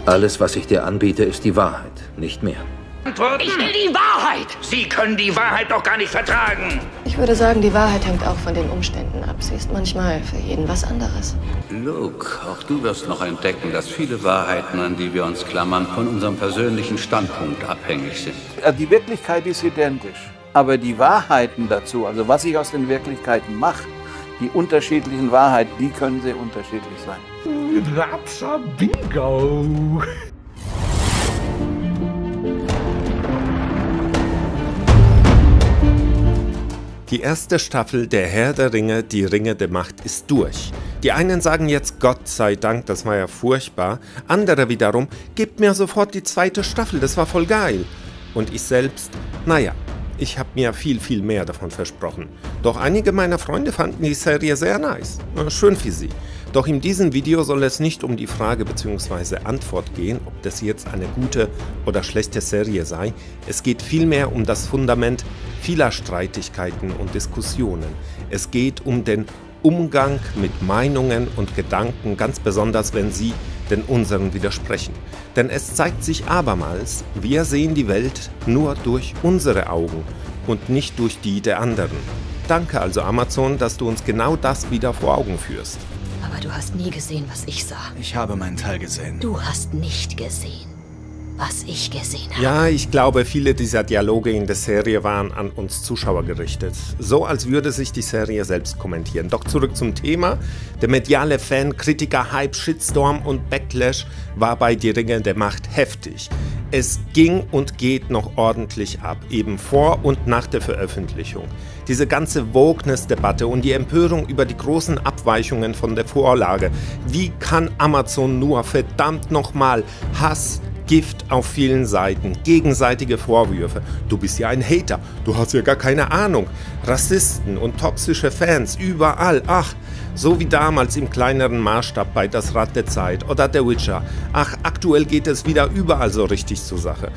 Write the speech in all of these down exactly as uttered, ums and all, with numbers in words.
Alles, was ich dir anbiete, ist die Wahrheit, nicht mehr. Antworten? Ich will die Wahrheit! Sie können die Wahrheit doch gar nicht vertragen! Ich würde sagen, die Wahrheit hängt auch von den Umständen ab. Sie ist manchmal für jeden was anderes. Luke, auch du wirst noch entdecken, dass viele Wahrheiten, an die wir uns klammern, von unserem persönlichen Standpunkt abhängig sind. Die Wirklichkeit ist identisch, aber die Wahrheiten dazu, also was ich aus den Wirklichkeiten mache, die unterschiedlichen Wahrheiten, die können sehr unterschiedlich sein. That's a bingo! Die erste Staffel der Herr der Ringe, die Ringe der Macht, ist durch. Die einen sagen jetzt, Gott sei Dank, das war ja furchtbar. Andere wiederum, gebt mir sofort die zweite Staffel, das war voll geil. Und ich selbst, naja, ich habe mir viel, viel mehr davon versprochen. Doch einige meiner Freunde fanden die Serie sehr nice. Schön für sie. Doch in diesem Video soll es nicht um die Frage bzw. Antwort gehen, ob das jetzt eine gute oder schlechte Serie sei. Es geht vielmehr um das Fundament vieler Streitigkeiten und Diskussionen. Es geht um den Umgang mit Meinungen und Gedanken, ganz besonders wenn sie den unseren widersprechen. Denn es zeigt sich abermals, wir sehen die Welt nur durch unsere Augen und nicht durch die der anderen. Danke also Amazon, dass du uns genau das wieder vor Augen führst. Aber du hast nie gesehen, was ich sah. Ich habe meinen Teil gesehen. Du hast nicht gesehen, was ich gesehen habe. Ja, ich glaube, viele dieser Dialoge in der Serie waren an uns Zuschauer gerichtet. So, als würde sich die Serie selbst kommentieren. Doch zurück zum Thema. Der mediale Fan, Kritiker, Hype, Shitstorm und Backlash war bei Die Ringe der Macht heftig. Es ging und geht noch ordentlich ab, eben vor und nach der Veröffentlichung. Diese ganze Wokeness-Debatte und die Empörung über die großen Abweichungen von der Vorlage. Wie kann Amazon nur verdammt nochmal Hass, Gift auf vielen Seiten, gegenseitige Vorwürfe. Du bist ja ein Hater, du hast ja gar keine Ahnung. Rassisten und toxische Fans überall. Ach, so wie damals im kleineren Maßstab bei Das Rad der Zeit oder The Witcher. Ach, aktuell geht es wieder überall so richtig zur Sache.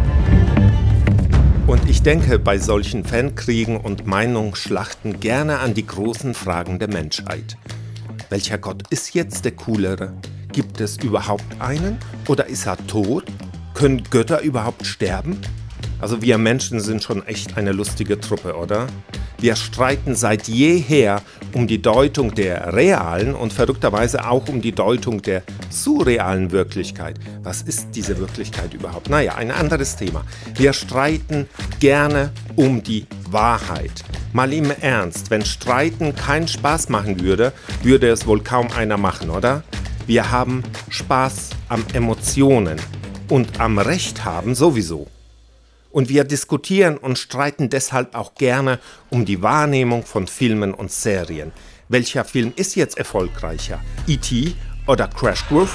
Und ich denke bei solchen Fankriegen und Meinungsschlachten gerne an die großen Fragen der Menschheit. Welcher Gott ist jetzt der coolere? Gibt es überhaupt einen? Oder ist er tot? Können Götter überhaupt sterben? Also wir Menschen sind schon echt eine lustige Truppe, oder? Wir streiten seit jeher um die Deutung der realen und verrückterweise auch um die Deutung der surrealen Wirklichkeit. Was ist diese Wirklichkeit überhaupt? Naja, ein anderes Thema. Wir streiten gerne um die Wahrheit. Mal im Ernst, wenn Streiten keinen Spaß machen würde, würde es wohl kaum einer machen, oder? Wir haben Spaß am Emotionen und am Recht haben sowieso. Und wir diskutieren und streiten deshalb auch gerne um die Wahrnehmung von Filmen und Serien. Welcher Film ist jetzt erfolgreicher? E T oder Crash Groove?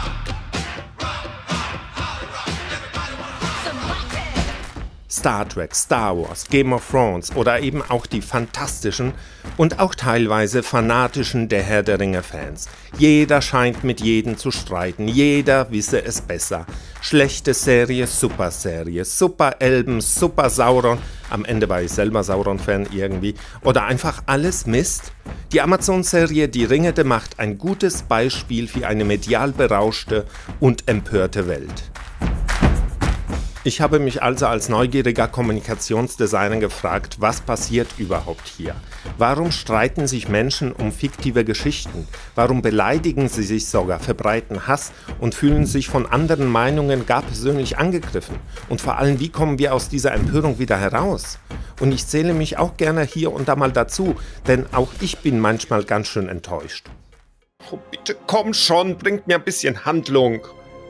Star Trek, Star Wars, Game of Thrones oder eben auch die fantastischen und auch teilweise fanatischen Der Herr der Ringe Fans. Jeder scheint mit jedem zu streiten, jeder wisse es besser. Schlechte Serie, super Serie, super Elben, super Sauron, am Ende war ich selber Sauron-Fan irgendwie, oder einfach alles Mist. Die Amazon-Serie Die Ringe der Macht, ein gutes Beispiel für eine medial berauschte und empörte Welt. Ich habe mich also als neugieriger Kommunikationsdesigner gefragt, was passiert überhaupt hier? Warum streiten sich Menschen um fiktive Geschichten? Warum beleidigen sie sich sogar, verbreiten Hass und fühlen sich von anderen Meinungen gar persönlich angegriffen? Und vor allem, wie kommen wir aus dieser Empörung wieder heraus? Und ich zähle mich auch gerne hier und da mal dazu, denn auch ich bin manchmal ganz schön enttäuscht. Oh, bitte komm schon, bringt mir ein bisschen Handlung.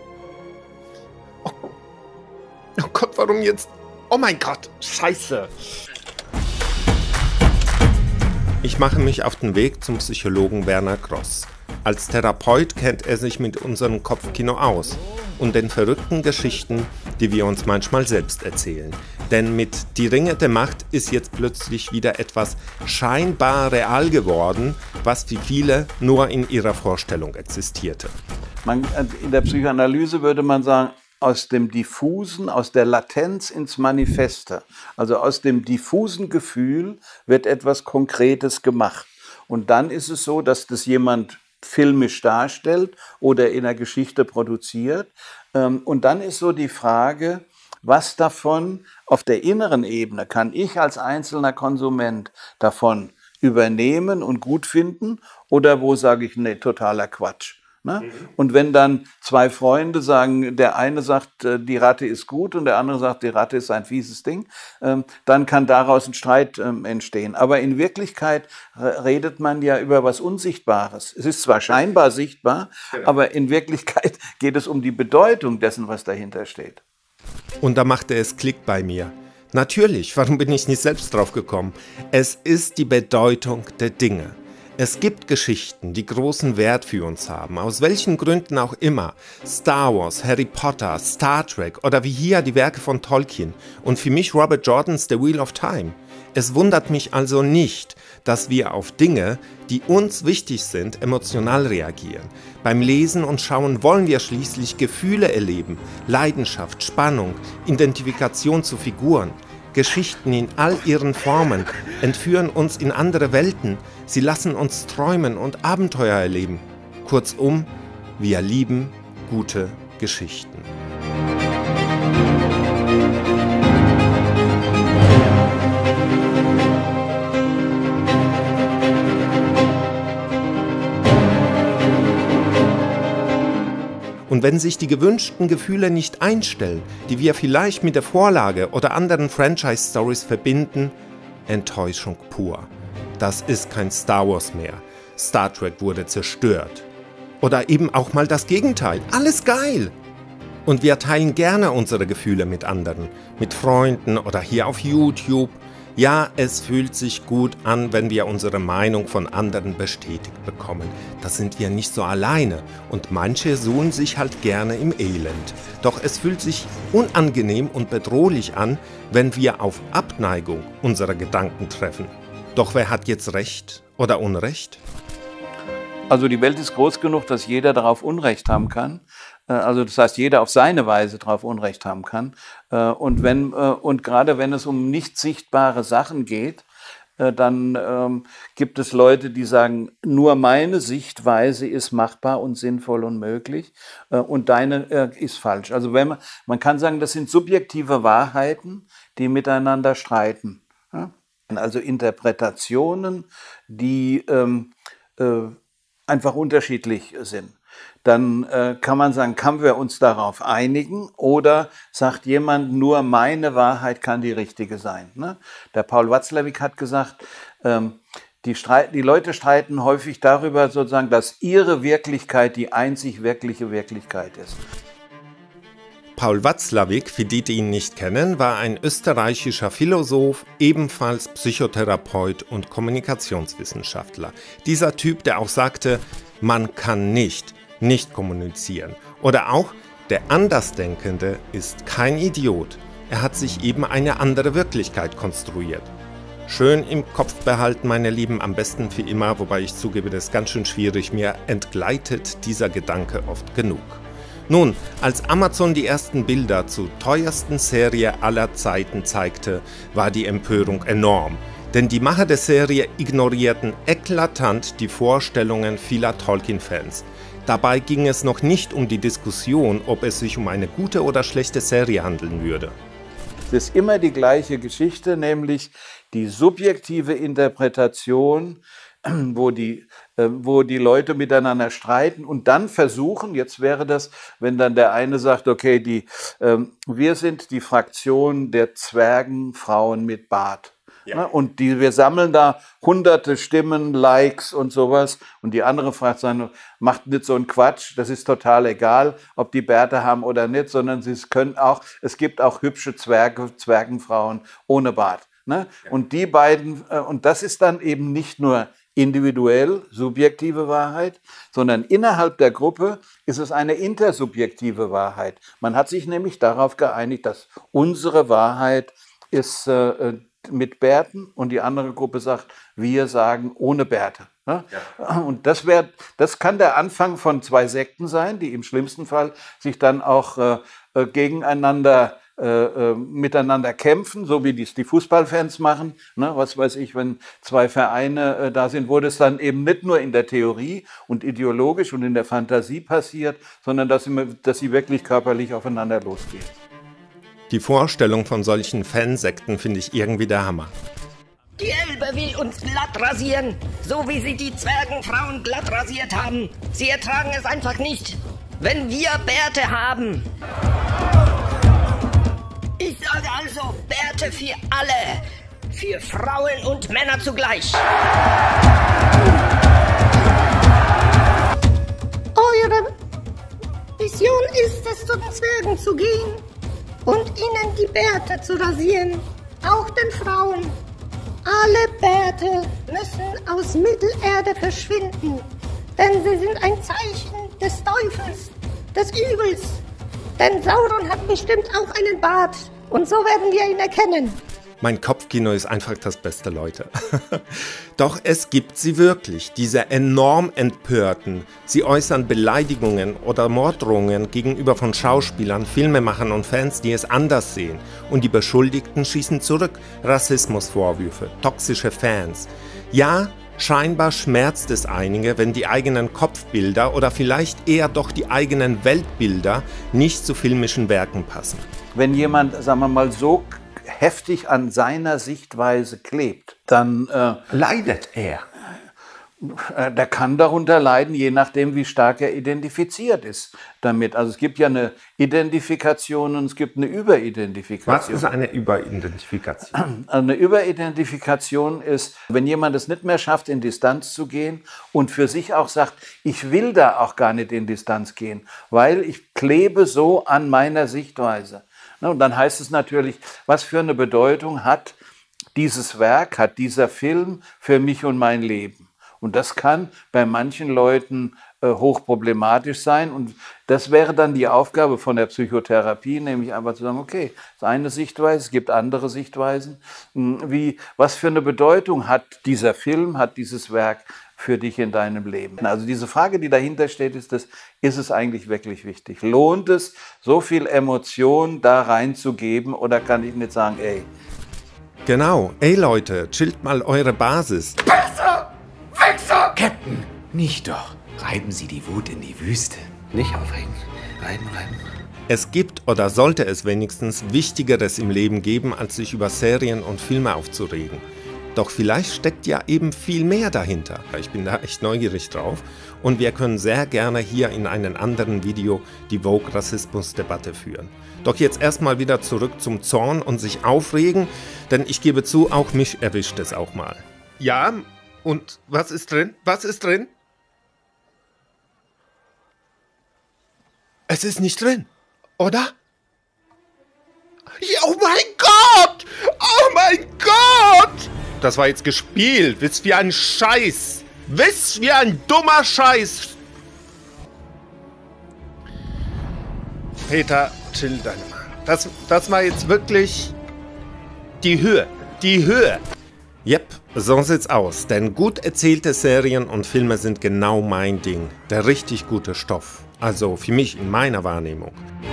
Oh Gott, warum jetzt? Oh mein Gott, scheiße. Ich mache mich auf den Weg zum Psychologen Werner Gross. Als Therapeut kennt er sich mit unserem Kopfkino aus und den verrückten Geschichten, die wir uns manchmal selbst erzählen. Denn mit Die Ringe der Macht ist jetzt plötzlich wieder etwas scheinbar real geworden, was für viele nur in ihrer Vorstellung existierte. Man, in der Psychoanalyse würde man sagen, aus dem Diffusen, aus der Latenz ins Manifeste. Also aus dem diffusen Gefühl wird etwas Konkretes gemacht. Und dann ist es so, dass das jemand filmisch darstellt oder in der Geschichte produziert. Und dann ist so die Frage, was davon auf der inneren Ebene kann ich als einzelner Konsument davon übernehmen und gut finden oder wo sage ich, nee, totaler Quatsch. Ne? Mhm. Und wenn dann zwei Freunde sagen, der eine sagt, die Ratte ist gut und der andere sagt, die Ratte ist ein fieses Ding, ähm, dann kann daraus ein Streit ähm, entstehen. Aber in Wirklichkeit redet man ja über was Unsichtbares. Es ist zwar scheinbar sichtbar, genau. aber in Wirklichkeit geht es um die Bedeutung dessen, was dahinter steht. Und da machte es Klick bei mir. Natürlich, warum bin ich nicht selbst drauf gekommen? Es ist die Bedeutung der Dinge. Es gibt Geschichten, die großen Wert für uns haben, aus welchen Gründen auch immer. Star Wars, Harry Potter, Star Trek oder wie hier die Werke von Tolkien und für mich Robert Jordans The Wheel of Time. Es wundert mich also nicht, dass wir auf Dinge, die uns wichtig sind, emotional reagieren. Beim Lesen und Schauen wollen wir schließlich Gefühle erleben, Leidenschaft, Spannung, Identifikation zu Figuren. Geschichten in all ihren Formen entführen uns in andere Welten, sie lassen uns träumen und Abenteuer erleben. Kurzum, wir lieben gute Geschichten. Und wenn sich die gewünschten Gefühle nicht einstellen, die wir vielleicht mit der Vorlage oder anderen Franchise-Stories verbinden, Enttäuschung pur. Das ist kein Star Wars mehr. Star Trek wurde zerstört. Oder eben auch mal das Gegenteil. Alles geil! Und wir teilen gerne unsere Gefühle mit anderen, mit Freunden oder hier auf YouTube. Ja, es fühlt sich gut an, wenn wir unsere Meinung von anderen bestätigt bekommen. Da sind wir nicht so alleine und manche suhlen sich halt gerne im Elend. Doch es fühlt sich unangenehm und bedrohlich an, wenn wir auf Abneigung unserer Gedanken treffen. Doch wer hat jetzt Recht oder Unrecht? Also die Welt ist groß genug, dass jeder darauf Unrecht haben kann. Also das heißt, jeder auf seine Weise darauf Unrecht haben kann. Und, wenn, und gerade wenn es um nicht sichtbare Sachen geht, dann ähm, gibt es Leute, die sagen, nur meine Sichtweise ist machbar und sinnvoll und möglich äh, und deine äh, ist falsch. Also wenn man, man kann sagen, das sind subjektive Wahrheiten, die miteinander streiten. Ja? Also Interpretationen, die ähm, äh, einfach unterschiedlich sind. Dann äh, kann man sagen, können wir uns darauf einigen oder sagt jemand, nur meine Wahrheit kann die richtige sein. Ne? Der Paul Watzlawick hat gesagt, ähm, die, Streit, die Leute streiten häufig darüber, sozusagen, dass ihre Wirklichkeit die einzig wirkliche Wirklichkeit ist. Paul Watzlawick, für die, die ihn nicht kennen, war ein österreichischer Philosoph, ebenfalls Psychotherapeut und Kommunikationswissenschaftler. Dieser Typ, der auch sagte, man kann nicht nicht kommunizieren. Oder auch, der Andersdenkende ist kein Idiot. Er hat sich eben eine andere Wirklichkeit konstruiert. Schön im Kopf behalten, meine Lieben, am besten für immer, wobei ich zugebe, das ist ganz schön schwierig, mir entgleitet dieser Gedanke oft genug. Nun, als Amazon die ersten Bilder zur teuersten Serie aller Zeiten zeigte, war die Empörung enorm. Denn die Macher der Serie ignorierten eklatant die Vorstellungen vieler Tolkien-Fans. Dabei ging es noch nicht um die Diskussion, ob es sich um eine gute oder schlechte Serie handeln würde. Es ist immer die gleiche Geschichte, nämlich die subjektive Interpretation, wo die, äh, wo die Leute miteinander streiten und dann versuchen, jetzt wäre das, wenn dann der eine sagt, okay, die, äh, wir sind die Fraktion der Zwergenfrauen mit Bart. Ja. Und die, wir sammeln da hunderte Stimmen, Likes und sowas. Und die andere fragt dann, macht nicht so einen Quatsch, das ist total egal, ob die Bärte haben oder nicht, sondern sie können auch, es gibt auch hübsche Zwerge, Zwergenfrauen ohne Bart. Ne? Ja. Und die beiden, und das ist dann eben nicht nur individuell, subjektive Wahrheit, sondern innerhalb der Gruppe ist es eine intersubjektive Wahrheit. Man hat sich nämlich darauf geeinigt, dass unsere Wahrheit ist äh, mit Bärten und die andere Gruppe sagt, wir sagen ohne Bärte. Ne? Ja. Und das, wär, das kann der Anfang von zwei Sekten sein, die im schlimmsten Fall sich dann auch äh, gegeneinander äh, miteinander kämpfen, so wie dies die Fußballfans machen. Ne? Was weiß ich, wenn zwei Vereine äh, da sind, wo das dann eben nicht nur in der Theorie und ideologisch und in der Fantasie passiert, sondern dass sie, dass sie wirklich körperlich aufeinander losgehen. Die Vorstellung von solchen Fansekten finde ich irgendwie der Hammer. Die Elbe will uns glatt rasieren, so wie sie die Zwergenfrauen glatt rasiert haben. Sie ertragen es einfach nicht, wenn wir Bärte haben. Ich sage also, Bärte für alle, für Frauen und Männer zugleich. Eure Mission ist es, zu den Zwergen zu gehen und ihnen die Bärte zu rasieren, auch den Frauen. Alle Bärte müssen aus Mittelerde verschwinden, denn sie sind ein Zeichen des Teufels, des Übels. Denn Sauron hat bestimmt auch einen Bart und so werden wir ihn erkennen. Mein Kopfkino ist einfach das Beste, Leute. Doch es gibt sie wirklich, diese enorm Empörten. Sie äußern Beleidigungen oder Morddrohungen gegenüber von Schauspielern, Filmemachern und Fans, die es anders sehen. Und die Beschuldigten schießen zurück. Rassismusvorwürfe, toxische Fans. Ja, scheinbar schmerzt es einige, wenn die eigenen Kopfbilder oder vielleicht eher doch die eigenen Weltbilder nicht zu filmischen Werken passen. Wenn jemand, sagen wir mal, so heftig an seiner Sichtweise klebt, dann äh, leidet er. Äh, der kann darunter leiden, je nachdem, wie stark er identifiziert ist damit. Also es gibt ja eine Identifikation und es gibt eine Überidentifikation. Was ist eine Überidentifikation? Eine Überidentifikation ist, wenn jemand es nicht mehr schafft, in Distanz zu gehen und für sich auch sagt, ich will da auch gar nicht in Distanz gehen, weil ich klebe so an meiner Sichtweise. Und dann heißt es natürlich, was für eine Bedeutung hat dieses Werk, hat dieser Film für mich und mein Leben. Und das kann bei manchen Leuten äh, hochproblematisch sein. Und das wäre dann die Aufgabe von der Psychotherapie, nämlich einfach zu sagen, okay, das ist eine Sichtweise, es gibt andere Sichtweisen. Wie, was für eine Bedeutung hat dieser Film, hat dieses Werk für dich in deinem Leben? Also diese Frage, die dahinter steht, ist das, ist es eigentlich wirklich wichtig? Lohnt es, so viel Emotion da reinzugeben oder kann ich nicht sagen, ey? Genau, ey Leute, chillt mal eure Basis. Besser! Wichser! Captain, nicht doch. Reiben Sie die Wut in die Wüste. Nicht aufregen. Reiben, reiben. Es gibt oder sollte es wenigstens Wichtigeres im Leben geben, als sich über Serien und Filme aufzuregen. Doch vielleicht steckt ja eben viel mehr dahinter. Ich bin da echt neugierig drauf und wir können sehr gerne hier in einem anderen Video die Vogue-Rassismus-Debatte führen. Doch jetzt erstmal wieder zurück zum Zorn und sich aufregen, denn ich gebe zu, auch mich erwischt es auch mal. Ja, und was ist drin? Was ist drin? Es ist nicht drin, oder? Ja, oh mein Gott! Oh mein Gott! Das war jetzt gespielt. Wisst wie ein Scheiß. Wisst wie ein dummer Scheiß. Peter, chill deine Mann. Das, das war jetzt wirklich die Höhe. Die Höhe. Yep, so sieht's aus. Denn gut erzählte Serien und Filme sind genau mein Ding. Der richtig gute Stoff. Also für mich in meiner Wahrnehmung.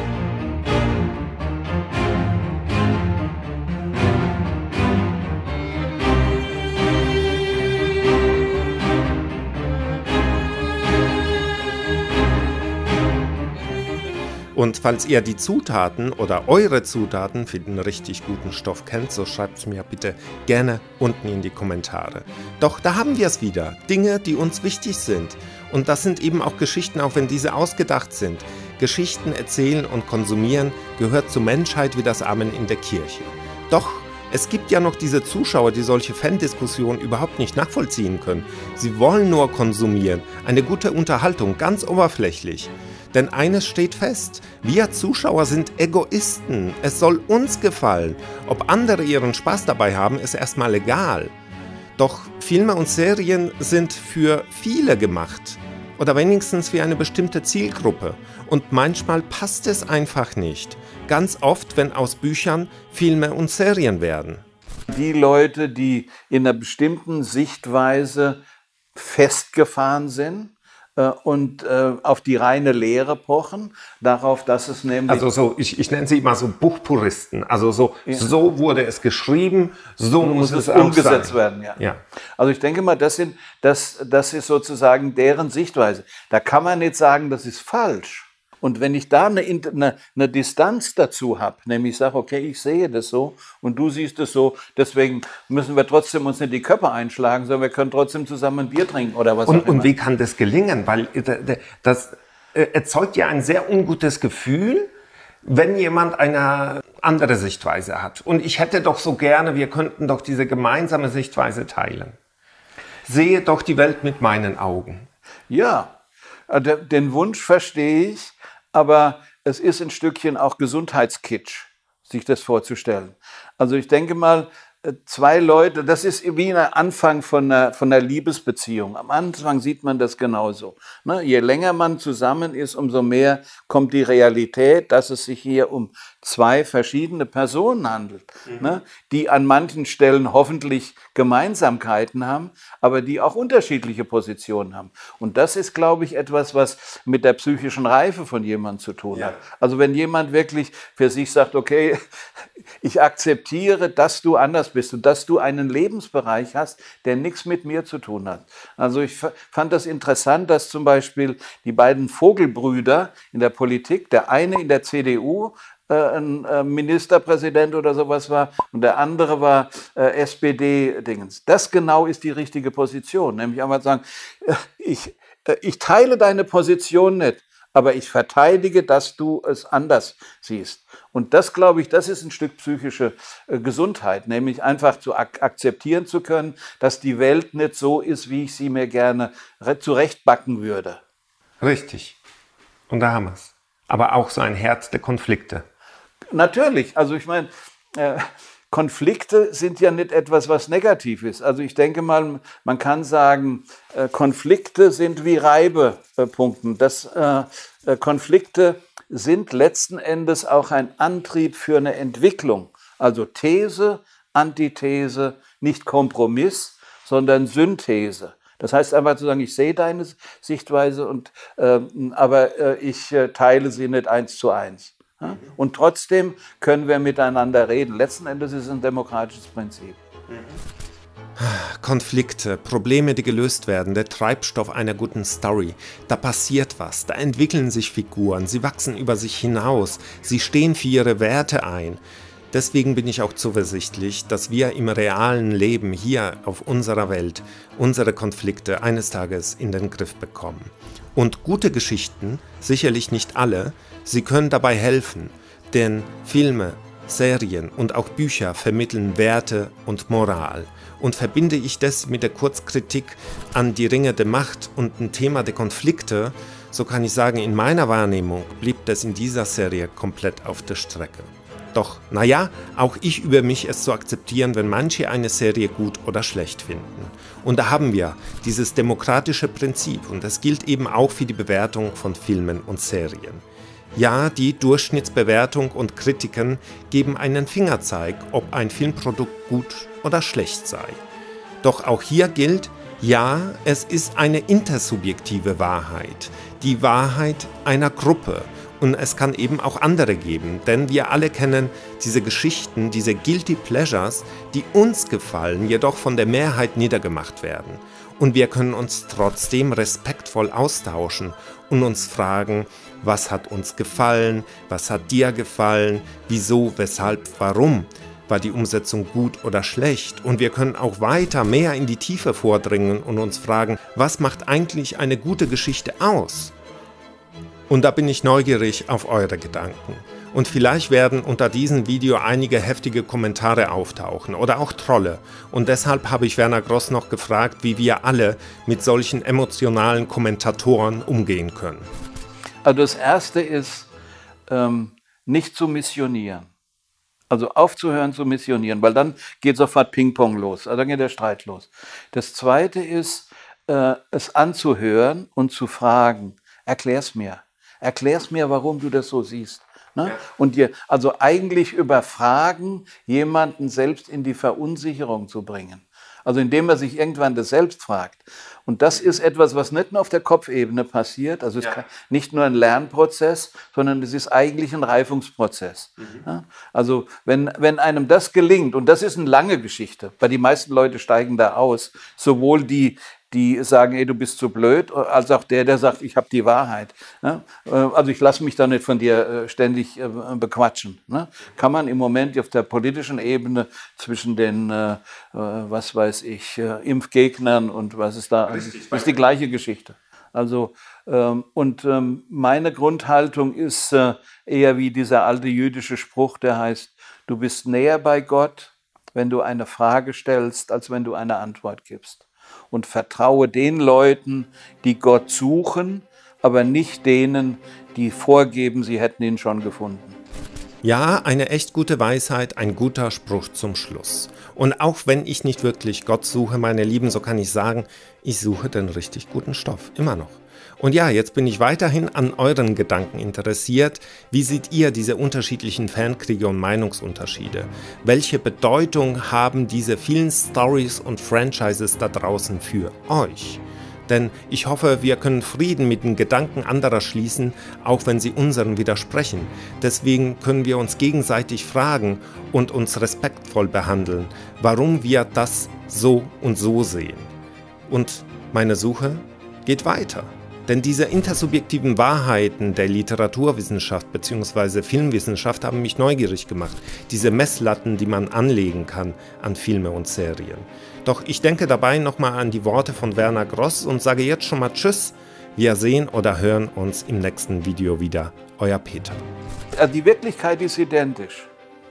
Und falls ihr die Zutaten oder eure Zutaten für den richtig guten Stoff kennt, so schreibt es mir bitte gerne unten in die Kommentare. Doch da haben wir es wieder. Dinge, die uns wichtig sind. Und das sind eben auch Geschichten, auch wenn diese ausgedacht sind. Geschichten erzählen und konsumieren gehört zur Menschheit wie das Amen in der Kirche. Doch es gibt ja noch diese Zuschauer, die solche Fan-Diskussionen überhaupt nicht nachvollziehen können. Sie wollen nur konsumieren. Eine gute Unterhaltung, ganz oberflächlich. Denn eines steht fest, wir Zuschauer sind Egoisten. Es soll uns gefallen. Ob andere ihren Spaß dabei haben, ist erstmal egal. Doch Filme und Serien sind für viele gemacht. Oder wenigstens für eine bestimmte Zielgruppe. Und manchmal passt es einfach nicht. Ganz oft, wenn aus Büchern Filme und Serien werden. Die Leute, die in einer bestimmten Sichtweise festgefahren sind, äh, und äh, auf die reine Lehre pochen, darauf, dass es nämlich... Also so, ich, ich nenne sie immer so Buchpuristen, also so, ja. so wurde es geschrieben, so muss, muss es auch umgesetzt sein. werden. Ja. Ja. Also ich denke mal, das, sind, das, das ist sozusagen deren Sichtweise. Da kann man nicht sagen, das ist falsch. Und wenn ich da eine, eine, eine Distanz dazu habe, nämlich sage, okay, ich sehe das so und du siehst es so, deswegen müssen wir trotzdem uns nicht die Köpfe einschlagen, sondern wir können trotzdem zusammen ein Bier trinken oder was und, auch immer. Und wie kann das gelingen? Weil das erzeugt ja ein sehr ungutes Gefühl, wenn jemand eine andere Sichtweise hat. Und ich hätte doch so gerne, wir könnten doch diese gemeinsame Sichtweise teilen. Sehe doch die Welt mit meinen Augen. Ja, den Wunsch verstehe ich. Aber es ist ein Stückchen auch Gesundheitskitsch, sich das vorzustellen. Also ich denke mal, zwei Leute, das ist wie ein Anfang von einer, von einer Liebesbeziehung. Am Anfang sieht man das genauso. Ne? Je länger man zusammen ist, umso mehr kommt die Realität, dass es sich hier um zwei verschiedene Personen handelt, mhm. ne? die an manchen Stellen hoffentlich Gemeinsamkeiten haben, aber die auch unterschiedliche Positionen haben. Und das ist, glaube ich, etwas, was mit der psychischen Reife von jemandem zu tun ja. hat. Also wenn jemand wirklich für sich sagt, okay, ich akzeptiere, dass du anders bist und dass du einen Lebensbereich hast, der nichts mit mir zu tun hat. Also ich fand das interessant, dass zum Beispiel die beiden Vogelbrüder in der Politik, der eine in der C D U, ein Ministerpräsident oder sowas war und der andere war äh, S P D-Dingens. Das genau ist die richtige Position, nämlich einmal sagen, ich, ich teile deine Position nicht, aber ich verteidige, dass du es anders siehst. Und das, glaube ich, das ist ein Stück psychische äh, Gesundheit, nämlich einfach zu ak akzeptieren zu können, dass die Welt nicht so ist, wie ich sie mir gerne zurechtbacken würde. Richtig. Und da haben wir es. Aber auch so ein Herz der Konflikte. Natürlich, also ich meine, äh, Konflikte sind ja nicht etwas, was negativ ist. Also ich denke mal, man kann sagen, äh, Konflikte sind wie Reibepunkte. Das, äh, äh, Konflikte sind letzten Endes auch ein Antrieb für eine Entwicklung. Also These, Antithese, nicht Kompromiss, sondern Synthese. Das heißt einfach zu sagen, ich sehe deine Sichtweise, und, äh, aber äh, ich äh, teile sie nicht eins zu eins. Ja? Und trotzdem können wir miteinander reden. Letzten Endes ist es ein demokratisches Prinzip. Konflikte, Probleme, die gelöst werden, der Treibstoff einer guten Story. Da passiert was, da entwickeln sich Figuren, sie wachsen über sich hinaus, sie stehen für ihre Werte ein. Deswegen bin ich auch zuversichtlich, dass wir im realen Leben hier auf unserer Welt unsere Konflikte eines Tages in den Griff bekommen. Und gute Geschichten, sicherlich nicht alle, sie können dabei helfen, denn Filme, Serien und auch Bücher vermitteln Werte und Moral. Und verbinde ich das mit der Kurzkritik an die Ringe der Macht und ein Thema der Konflikte, so kann ich sagen, in meiner Wahrnehmung blieb das in dieser Serie komplett auf der Strecke. Doch, naja, auch ich übe mich, es zu akzeptieren, wenn manche eine Serie gut oder schlecht finden. Und da haben wir dieses demokratische Prinzip, und das gilt eben auch für die Bewertung von Filmen und Serien. Ja, die Durchschnittsbewertung und Kritiken geben einen Fingerzeig, ob ein Filmprodukt gut oder schlecht sei. Doch auch hier gilt, ja, es ist eine intersubjektive Wahrheit, die Wahrheit einer Gruppe. Und es kann eben auch andere geben, denn wir alle kennen diese Geschichten, diese Guilty Pleasures, die uns gefallen, jedoch von der Mehrheit niedergemacht werden. Und wir können uns trotzdem respektvoll austauschen und uns fragen, was hat uns gefallen, was hat dir gefallen, wieso, weshalb, warum, war die Umsetzung gut oder schlecht? Und wir können auch weiter mehr in die Tiefe vordringen und uns fragen, was macht eigentlich eine gute Geschichte aus? Und da bin ich neugierig auf eure Gedanken. Und vielleicht werden unter diesem Video einige heftige Kommentare auftauchen oder auch Trolle. Und deshalb habe ich Werner Gross noch gefragt, wie wir alle mit solchen emotionalen Kommentatoren umgehen können. Also das Erste ist, ähm, nicht zu missionieren. Also aufzuhören zu missionieren, weil dann geht sofort Ping-Pong los, also dann geht der Streit los. Das Zweite ist, äh, es anzuhören und zu fragen, erklär's mir. Erklär's mir, warum du das so siehst. Ne? Ja. Und dir, also eigentlich über Fragen jemanden selbst in die Verunsicherung zu bringen. Also indem er sich irgendwann das Selbst fragt. Und das ist etwas, was nicht nur auf der Kopfebene passiert, also es ist ja. nicht nur ein Lernprozess, sondern es ist eigentlich ein Reifungsprozess. Mhm. Ja? Also wenn, wenn einem das gelingt, und das ist eine lange Geschichte, weil die meisten Leute steigen da aus, sowohl die, die sagen, ey, du bist zu blöd, als auch der, der sagt, ich habe die Wahrheit. Ja? Also ich lasse mich da nicht von dir ständig bequatschen. Ne? Kann man im Moment auf der politischen Ebene zwischen den, äh, was weiß ich, äh, Impfgegnern und was ist da, das ist die gleiche Geschichte. Also, ähm, und ähm, meine Grundhaltung ist äh, eher wie dieser alte jüdische Spruch, der heißt, du bist näher bei Gott, wenn du eine Frage stellst, als wenn du eine Antwort gibst. Und vertraue den Leuten, die Gott suchen, aber nicht denen, die vorgeben, sie hätten ihn schon gefunden. Ja, eine echt gute Weisheit, ein guter Spruch zum Schluss. Und auch wenn ich nicht wirklich Gott suche, meine Lieben, so kann ich sagen, ich suche den richtig guten Stoff, immer noch. Und ja, jetzt bin ich weiterhin an euren Gedanken interessiert. Wie seht ihr diese unterschiedlichen Fankriege und Meinungsunterschiede? Welche Bedeutung haben diese vielen Stories und Franchises da draußen für euch? Denn ich hoffe, wir können Frieden mit den Gedanken anderer schließen, auch wenn sie unseren widersprechen. Deswegen können wir uns gegenseitig fragen und uns respektvoll behandeln, warum wir das so und so sehen. Und meine Suche geht weiter. Denn diese intersubjektiven Wahrheiten der Literaturwissenschaft bzw. Filmwissenschaft haben mich neugierig gemacht. Diese Messlatten, die man anlegen kann an Filme und Serien. Doch ich denke dabei nochmal an die Worte von Werner Gross und sage jetzt schon mal Tschüss. Wir sehen oder hören uns im nächsten Video wieder. Euer Peter. Die Wirklichkeit ist identisch.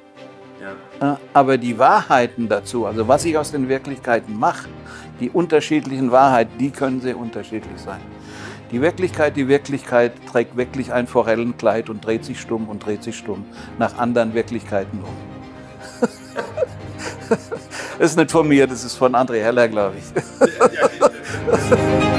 Ja. Aber die Wahrheiten dazu, also was ich aus den Wirklichkeiten mache, die unterschiedlichen Wahrheiten, die können sehr unterschiedlich sein. Die Wirklichkeit, die Wirklichkeit trägt wirklich ein Forellenkleid und dreht sich stumm und dreht sich stumm nach anderen Wirklichkeiten um. Das ist nicht von mir, das ist von André Heller, glaube ich. Ja, ja, ja.